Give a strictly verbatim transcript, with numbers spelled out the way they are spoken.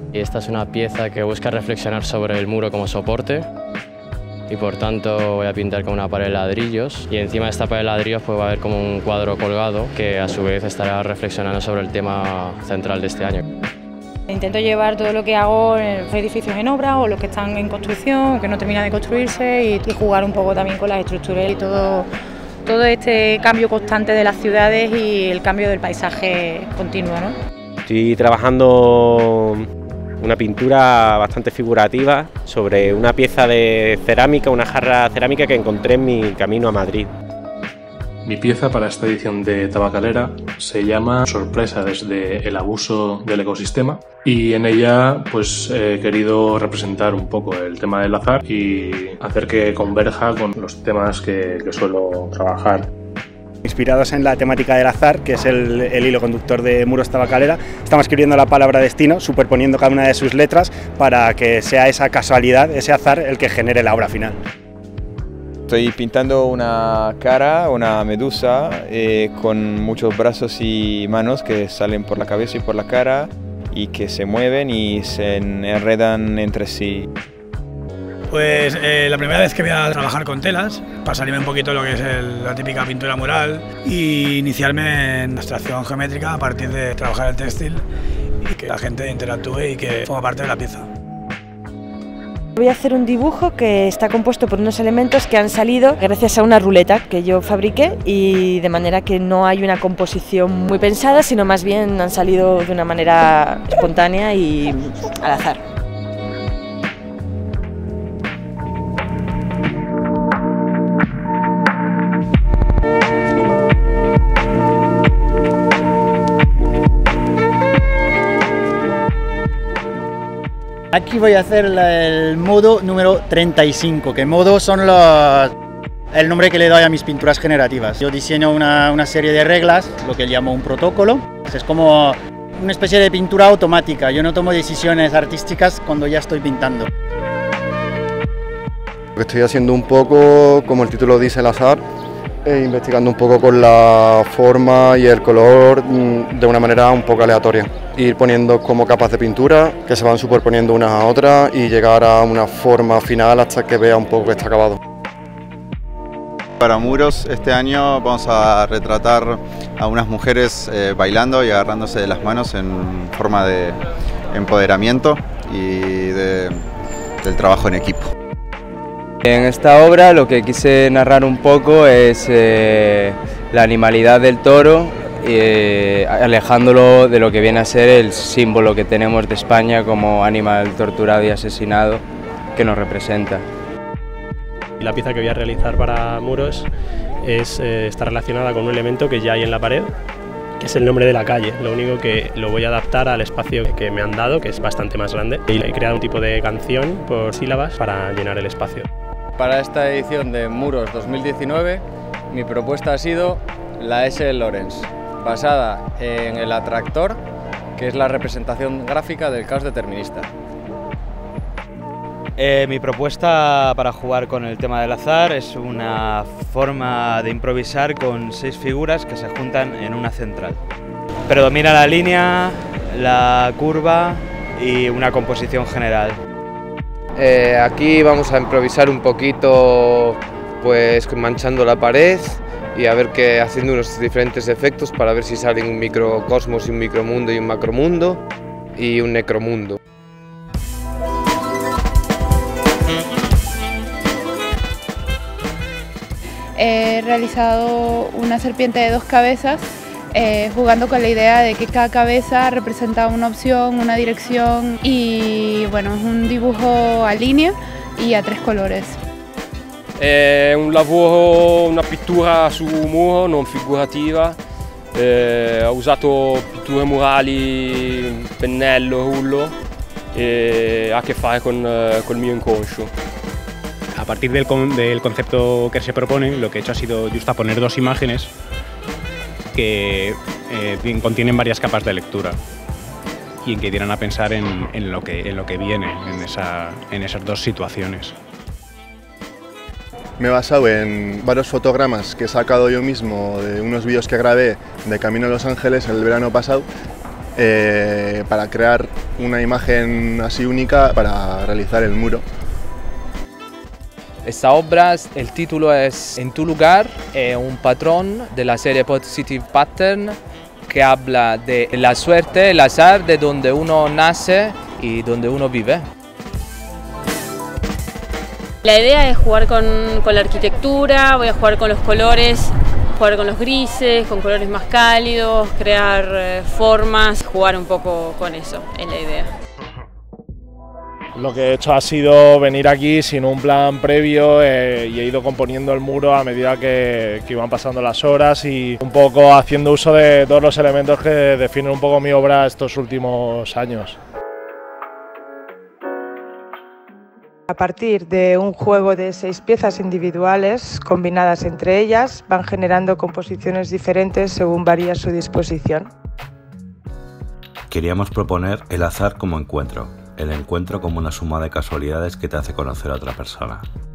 Y esta es una pieza que busca reflexionar sobre el muro como soporte y por tanto voy a pintar con una pared de ladrillos y encima de esta pared de ladrillos pues va a haber como un cuadro colgado que a su vez estará reflexionando sobre el tema central de este año. Intento llevar todo lo que hago en edificios en obra o los que están en construcción o que no terminan de construirse y, y jugar un poco también con las estructuras y todo, todo este cambio constante de las ciudades y el cambio del paisaje continuo, ¿no? Estoy trabajando una pintura bastante figurativa sobre una pieza de cerámica, una jarra cerámica que encontré en mi camino a Madrid. Mi pieza para esta edición de Tabacalera se llama Sorpresa desde el abuso del ecosistema y en ella pues he querido representar un poco el tema del azar y hacer que converja con los temas que, que suelo trabajar. Inspirados en la temática del azar, que es el, el hilo conductor de Muros Tabacalera, estamos escribiendo la palabra destino, superponiendo cada una de sus letras para que sea esa casualidad, ese azar, el que genere la obra final. Estoy pintando una cara, una medusa, eh, con muchos brazos y manos que salen por la cabeza y por la cara y que se mueven y se enredan entre sí. Pues eh, la primera vez que voy a trabajar con telas, para salirme un poquito de lo que es el, la típica pintura mural y iniciarme en abstracción geométrica a partir de trabajar el textil y que la gente interactúe y que forma parte de la pieza. Voy a hacer un dibujo que está compuesto por unos elementos que han salido gracias a una ruleta que yo fabriqué y de manera que no hay una composición muy pensada, sino más bien han salido de una manera espontánea y al azar. Aquí voy a hacer el modo número treinta y cinco, que modo son los, el nombre que le doy a mis pinturas generativas. Yo diseño una, una serie de reglas, lo que llamo un protocolo. Es como una especie de pintura automática, yo no tomo decisiones artísticas cuando ya estoy pintando. Estoy haciendo un poco, como el título dice, el azar, e investigando un poco con la forma y el color de una manera un poco aleatoria. Ir poniendo como capas de pintura que se van superponiendo unas a otras y llegar a una forma final hasta que vea un poco que está acabado. Para Muros este año vamos a retratar a unas mujeres eh, bailando y agarrándose de las manos en forma de empoderamiento y de, del trabajo en equipo. En esta obra lo que quise narrar un poco es eh, la animalidad del toro, eh, alejándolo de lo que viene a ser el símbolo que tenemos de España como animal torturado y asesinado que nos representa. La pieza que voy a realizar para Muros es, eh, está relacionada con un elemento que ya hay en la pared, que es el nombre de la calle. Lo único que lo voy a adaptar al espacio que me han dado, que es bastante más grande, y he creado un tipo de canción por sílabas para llenar el espacio. Para esta edición de Muros dos mil diecinueve, mi propuesta ha sido la S. Lawrence, basada en el atractor, que es la representación gráfica del caos determinista. Eh, mi propuesta para jugar con el tema del azar es una forma de improvisar con seis figuras que se juntan en una central. Predomina la línea, la curva y una composición general. Eh, aquí vamos a improvisar un poquito, pues manchando la pared y a ver que haciendo unos diferentes efectos para ver si salen un microcosmos y un micromundo y un macromundo y un necromundo. He realizado una serpiente de dos cabezas, eh, jugando con la idea de que cada cabeza representa una opción, una dirección y bueno, es un dibujo a línea y a tres colores. È un lavoro, una pittura su muro non figurativa, eh, ho usato pitture murali, pennello, rullo e ha a che fare con, con il mio inconscio. A partir del, con, del concepto que se propone, lo que he hecho ha sido justaponer dos imágenes que eh, contienen varias capas de lectura y que dieran a pensar en, en, lo, que, en lo que viene en, esa, en esas dos situaciones. Me he basado en varios fotogramas que he sacado yo mismo de unos vídeos que grabé de camino a Los Ángeles el verano pasado eh, para crear una imagen así única para realizar el muro. Esta obra, el título es En tu lugar, es un patrón de la serie Positive Pattern que habla de la suerte, el azar, de donde uno nace y donde uno vive. La idea es jugar con, con la arquitectura, voy a jugar con los colores, jugar con los grises, con colores más cálidos, crear eh, formas, jugar un poco con eso, es la idea. Lo que he hecho ha sido venir aquí sin un plan previo eh, y he ido componiendo el muro a medida que, que iban pasando las horas y un poco haciendo uso de todos los elementos que definen un poco mi obra estos últimos años. A partir de un juego de seis piezas individuales combinadas entre ellas, van generando composiciones diferentes según varía su disposición. Queríamos proponer el azar como encuentro, el encuentro como una suma de casualidades que te hace conocer a otra persona.